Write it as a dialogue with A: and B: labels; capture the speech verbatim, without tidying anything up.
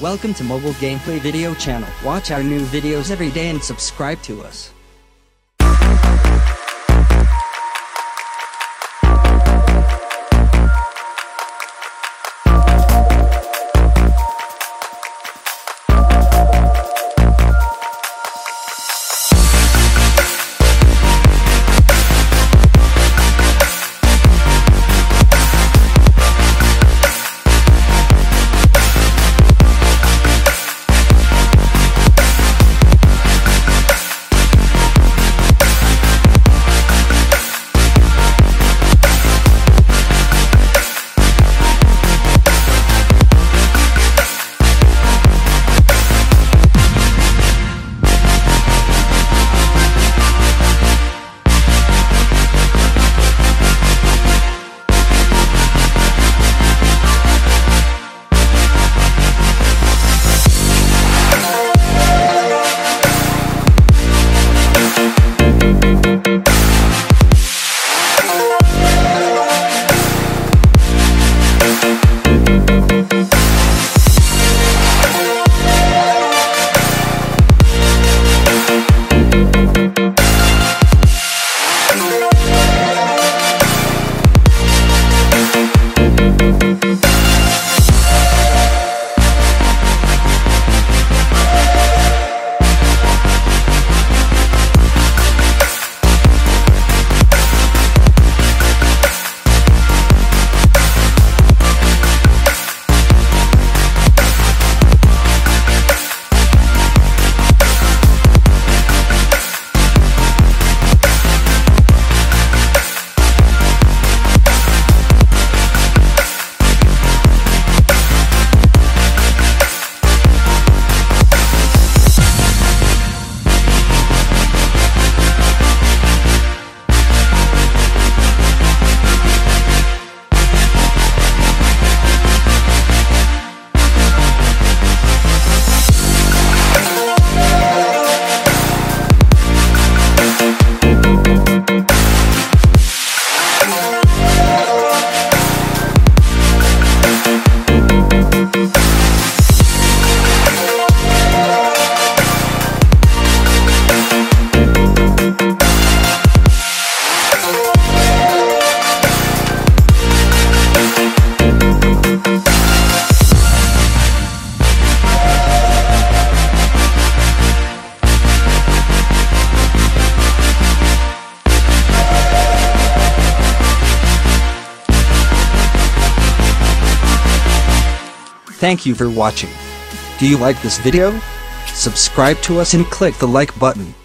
A: Welcome to Mobile Gameplay Video Channel. Watch our new videos every day and subscribe to us. Thank you for watching. Do you like this video? Subscribe to us and click the like button.